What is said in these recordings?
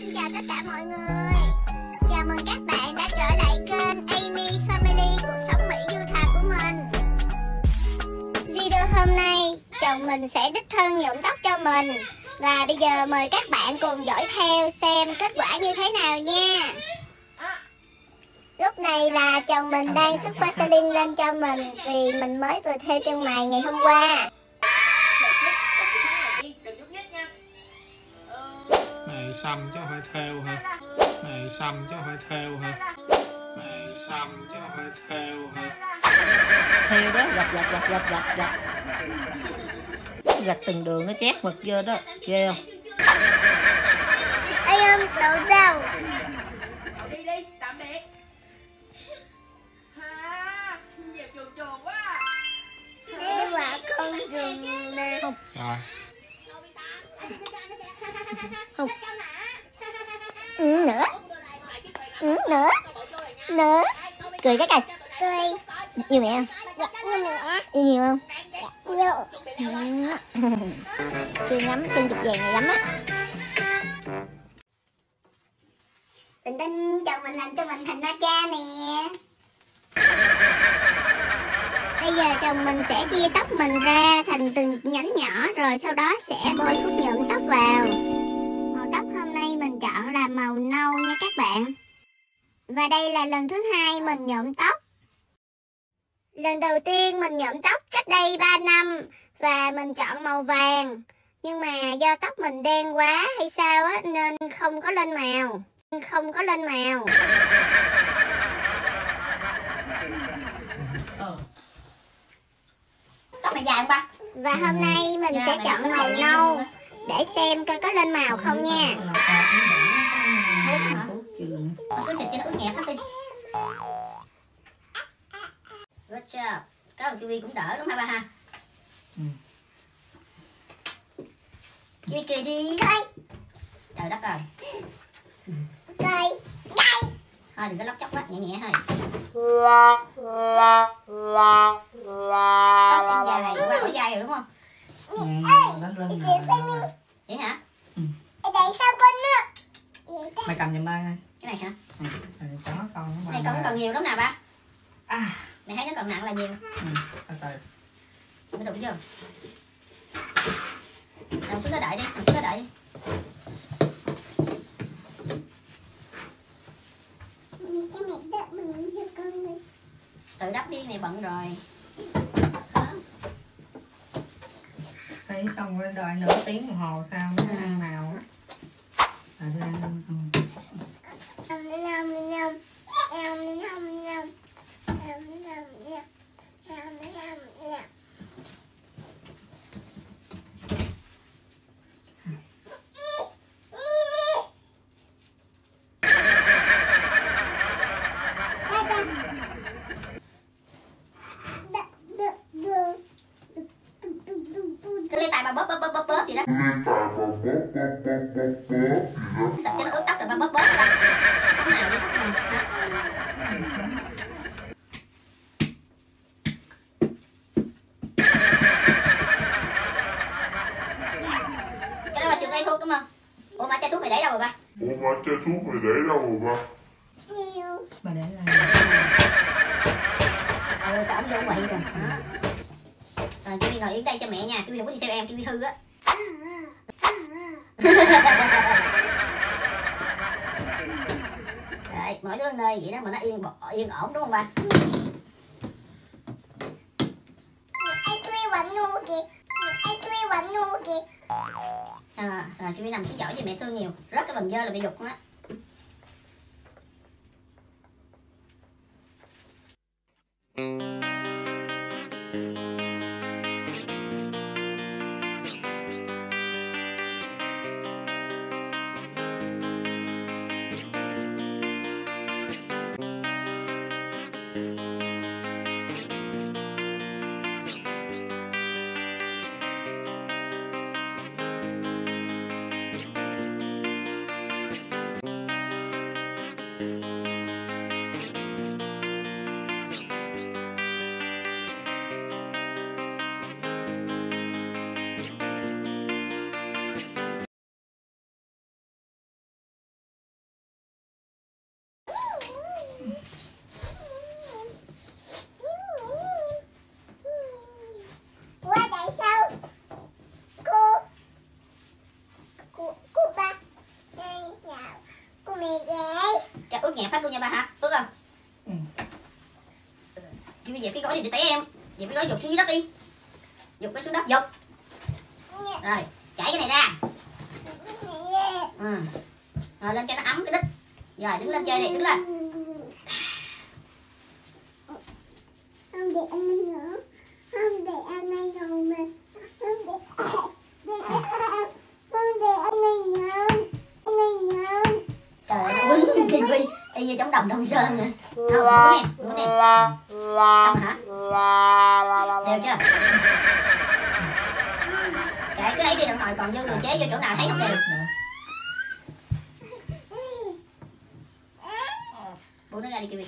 Xin chào tất cả mọi người. Chào mừng các bạn đã trở lại kênh Amy Family, cuộc sống Mỹ du thà của mình. Video hôm nay, chồng mình sẽ đích thân nhuộm tóc cho mình. Và bây giờ mời các bạn cùng dõi theo xem kết quả như thế nào nha. Lúc này là chồng mình đang xức Vaseline lên cho mình vì mình mới vừa thêu chân mày ngày hôm qua. Mày xăm chứ không phải thêu hả? Mày xăm chứ không phải thêu hả? Mày xăm chứ không phải thêu hả? Thêu đó, gặt từng đường nó chét mực vô đó, ghê không? Em không sợ đâu. Đi đi, tạm biệt. Ha, nhiều chuồn quá. Đây là con rừng nè. Không. Rồi. Không. Nữa. Nữa. Nữa. Cười cái coi. Cười. Yêu mẹ không? Dạ, yêu mẹ. Yêu nhiều không? Dạ, yêu. Chưa ngắm chân dục vàng này lắm á. Tình tin chồng mình làm cho mình thành na cha nè. Bây giờ chồng mình sẽ chia tóc mình ra thành từng nhánh nhỏ, rồi sau đó sẽ bôi thuốc nhuộm tóc vào. Màu tóc hôm nay mình chọn là màu nâu nha các bạn. Và đây là lần thứ hai mình nhuộm tóc. Lần đầu tiên mình nhuộm tóc cách đây 3 năm và mình chọn màu vàng. Nhưng mà do tóc mình đen quá hay sao á nên không có lên màu. Tóc mày dài không ba? Và hôm nay mình sẽ chọn màu nâu để xem coi có lên màu không nha. Cứ xịt cho nó ướt nhẹp hết đi. Good job. Có một kiwi cũng đỡ đúng không ba ha? Kiwi cười đi. Trời đất ơi. Cười. Thôi đừng có lóc chóc quá, nhẹ nhẹ thôi. Tóc em dài, qua khỏi dài rồi đúng không? Vậy hả? Để sao con nữa? Mày cầm giùm ba coi. Cái này hả? Cho nó con nó Cái này còn nhiều lắm nè ba. À. Mày thấy nó còn nặng là nhiều. Từ từ. Mày đụng vô. Nằm xuống đó đợi đi, nằm xuống đó đợi đi. Tự đắp đi, mày bận rồi. Thấy xong rồi đợi nửa tiếng đồng hồ sao nó ăn màu á. Cứ lấy tay bà bóp vậy đó. Sạch cho nó ướt tóc rồi bà bóp ra. Tóc nào đi tóc nào. Cái đó là trường cây thuốc đúng không? Ủa mà chai thuốc mày để đâu rồi ba? Bà để là Cho ổng vô quậy rồi. Rồi Kiwi ngồi yên đây cho mẹ nha, Kiwi không có đi theo em, Kiwi hư á. Đấy, mỗi đứa nơi vậy đó mà nó yên ổn đúng không ba? Rồi Kiwi nằm xuống giỏi cho mẹ thương nhiều, rớt cái bần dơ là bị giục á. nhặt hết luôn nha ba hả? Phước không? Ừ. Kiwi dẹp cái gói đi để té em. Dẹp cái gói dục xuống dưới đất đi. Dục cái xuống đất, dục. Rồi, chảy cái này ra. Rồi lên cho nó ấm cái đít. Rồi đứng lên chơi đi, đứng lên. Không để ăn nữa. Không để ăn này rồi mà. Không để ăn này nữa. Ăn này nữa. Trời ơi, nó quýnh Kiwi y như trong đồng Đông Sơn nè. Không, muốn nè. Xong hả? Đều chưa? Kệ cứ ấy đi đồng hồi còn dư rồi chế vô chỗ nào thấy không đều. Buông nó ra đi Kiwi.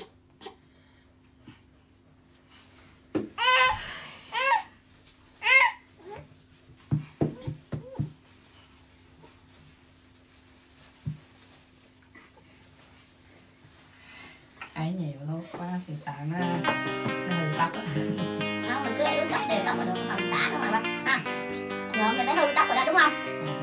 Ấy nhiều lúc quá thì sợ nó hư tóc á. Không, mình cứ ấy ướt tóc đều tóc là được, mà mình xả nó mà ba ha. Giờ mình phải hư tóc rồi đó đúng không?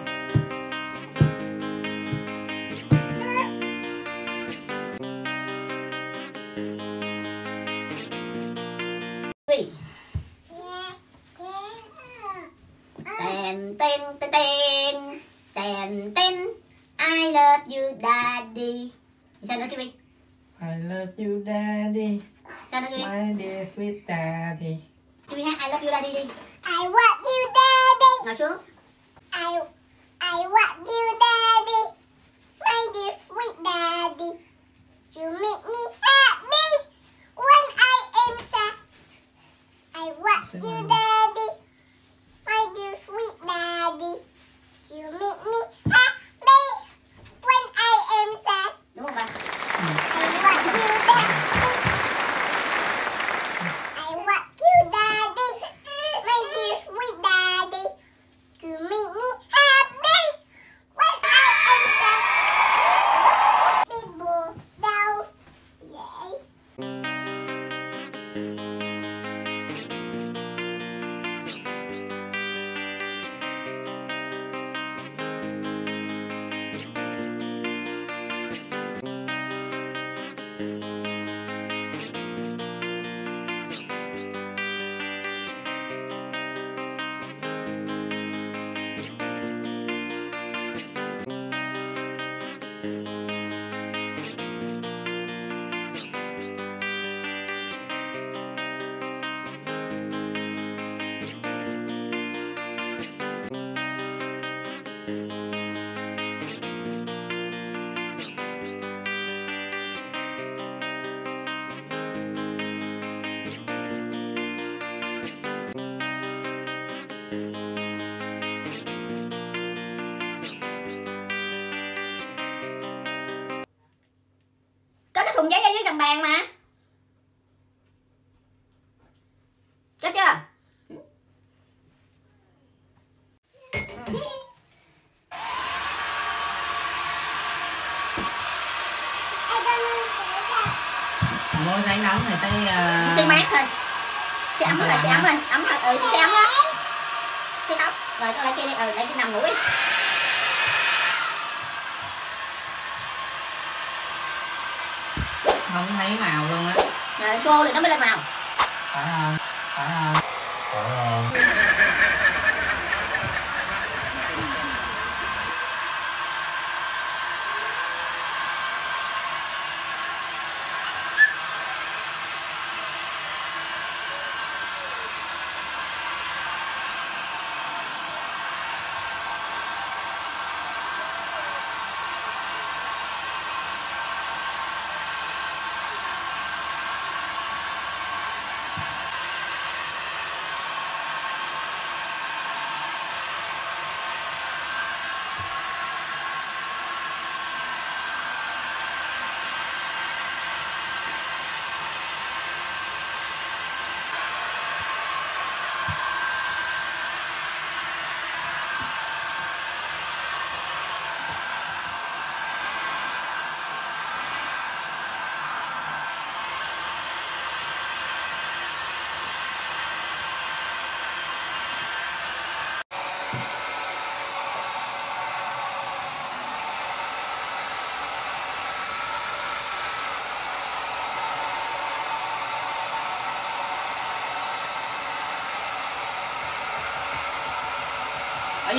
Ten ten ten ten ten ten I love you daddy. Sao nữa Kiwi? I love you daddy, Sao nữa Kiwi? my dear sweet daddy. Kiwi hát I love you daddy đi. I want you daddy. Ngồi xuống. I want you daddy. My dear sweet daddy. You make me happy when I am sad. I want you daddy. My dear sweet daddy. You make me happy when I am sad. Đúng không ba? I want you daddy. I want you daddy. My dear sweet daddy. You make me happy when I am sad. People đâu vậy? Có cái thùng giấy ở dưới gầm bàn mà. Có chưa? Mua giấy nóng thì Xay mát thôi. Xay ấm thôi, xay ấm thôi. Ấm thôi, xay ấm đó. Xay tóc. Rồi con lại kia đi, lại kia nằm ngủ đi. không thấy màu luôn á. Rồi cô thì nó mới lên màu. Phải không? Phải không? Phải không?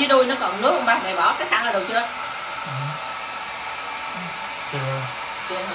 với đuôi nó còn nước không ba? Mẹ bỏ cái khăn là được chưa? Chưa. Chưa hả?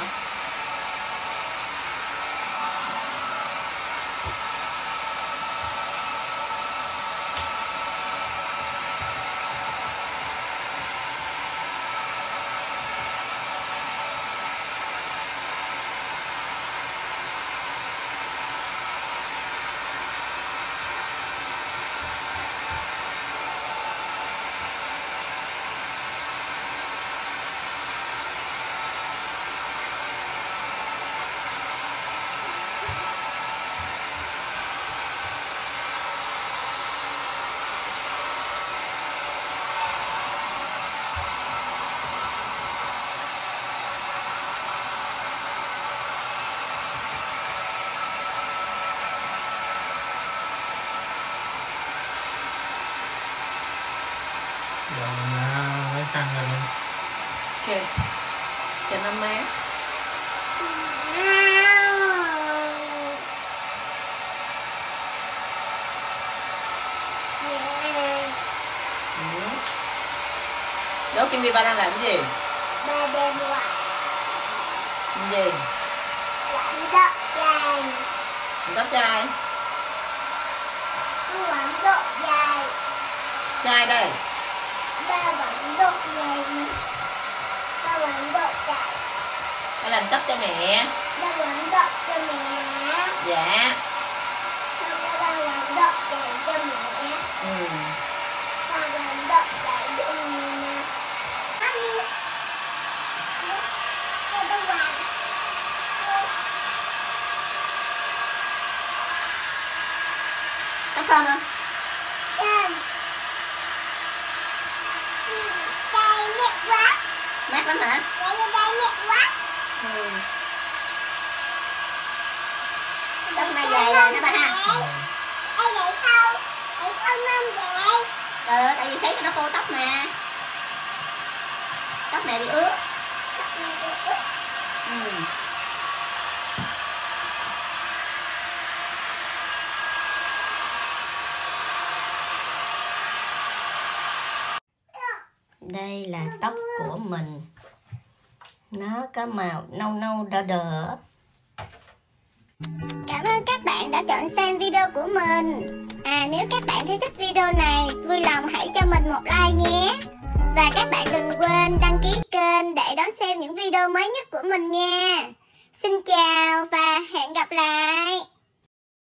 Rồi nha, lấy khăn ra đi. Ok. Cho nó mát. Đố Kim Ba đang làm cái gì? Ba đem quạt Cái gì? quạt tóc dài. Tóc trai. Quạt tóc dài. Trai đây. Ba quạt tóc dài. Ba quạt tóc dài. Phải làm tóc cho mẹ. Ba quạt tóc cho mẹ. Dạ. Ba quạt tóc dài cho mẹ. Ừ. Ba quạt tóc dài cho mẹ. Tóc thơm không? Mát lắm hả? Ừ. Tóc mai về rồi hả ba ha? Tại vì sấy cho nó khô tóc nè. Tóc mẹ bị ướt. Ừ. Đây là tóc của mình. Nó có màu nâu nâu đỏ đỏ. Cảm ơn các bạn đã chọn xem video của mình. Nếu các bạn thấy thích video này, vui lòng hãy cho mình một like nhé. Và các bạn đừng quên đăng ký kênh để đón xem những video mới nhất của mình nha. Xin chào và hẹn gặp lại.